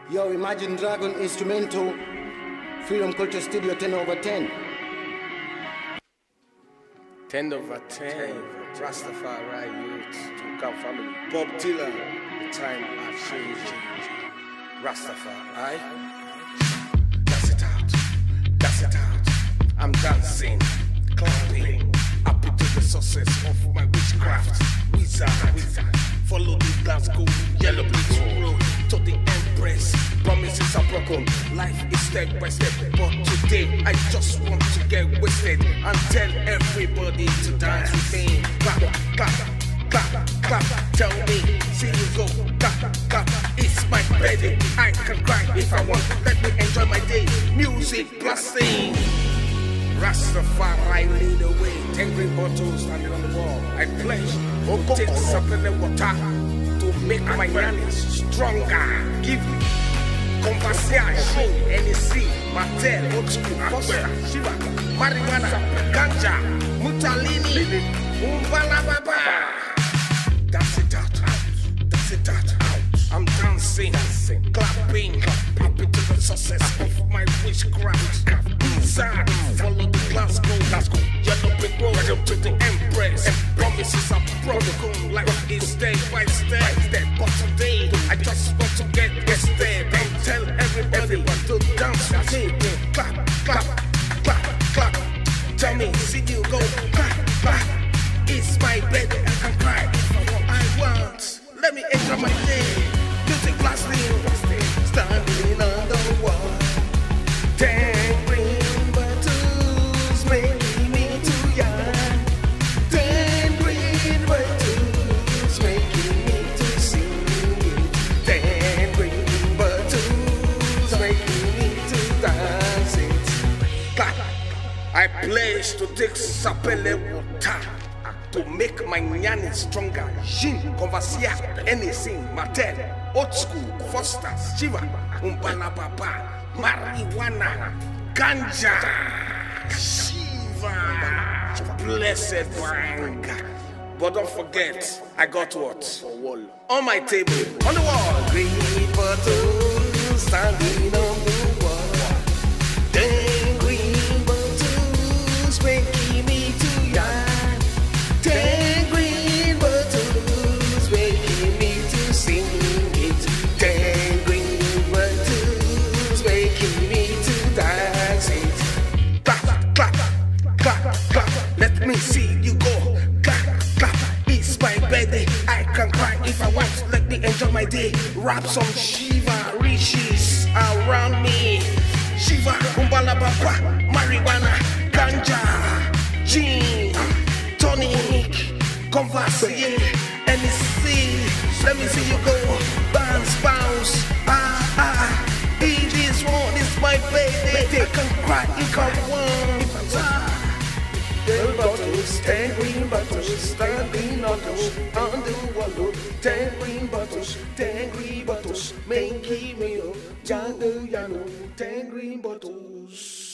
Yo, Imagine Dragon Instrumental, Freedom Culture Studio 10/10. 10/10, Rastafari youth, Tukan family, Bob Dylan, the time has changed. Rastafari, that's it out, I'm dancing, clapping, happy to the success of my witchcraft, wizard, follow the Glasgow, yellow brick road, to the Empress, promises are broken, life is step by step, but today I just want to get wasted and tell everybody to dance with me. Clap, clap, clap, clap, tell me, see you go, clap, clap, it's my birthday, I can cry if I want, let me enjoy my day, music blasting. Rastafari lead the way, 10 green bottles standing on the wall, I pledge to take something in water to make my nannies stronger, give conversation, NEC, Mattel, Old School, Foster, Shiva, Marijuana, Ganja, Mutalini, Umbalababa. That's it out, that's it out. I'm dancing, clapping, happy to the success of my witchcraft. Inside, follow the Glasgow, yellow brick road to the Empress. Promises are broken, life is step by step. But today, I just want to get wasted and tell everybody to dance with me. Clap, clap, clap, clap. Tell me, see you go, clap, clap. It's my birthday, I can cry if I want. Let me enjoy my day. Music blasting, standing on the wall. 10 green bottles making me too young. 10 green bottles making me to sing it. 10 green bottles making me to dance it. Clap. I pledge to take sapele water to make my nyanny stronger. Jin, Conversia, NEC, Mattel, Old School, Foster, Shiva, Umbalababa, Marijuana, Ganja, Shiva, blessed bang. But don't forget, I got what? On my table, on the wall. Green bottles standing on the wall. 10 green bottles making me too young. 10 green bottles making me to sing it. 10 green bottles making me to dance it. Clap, clap, clap, clap. Let me see you go. Clap, clap. It's my birthday. I can cry if I want. Let me enjoy my day. Rap some Shiva riches around me. Shiva, Umbalababa, Marijuana, Ganja, Gin, Tonic, Conversia, NEC. Let me see you go. Bounce, bounce. It is one, it's my birthday. I can cry if I want. 10 bottles, 10 green bottles, standing on the wall. 10 green bottles, 10 green bottles, making me yano, 10 green bottles.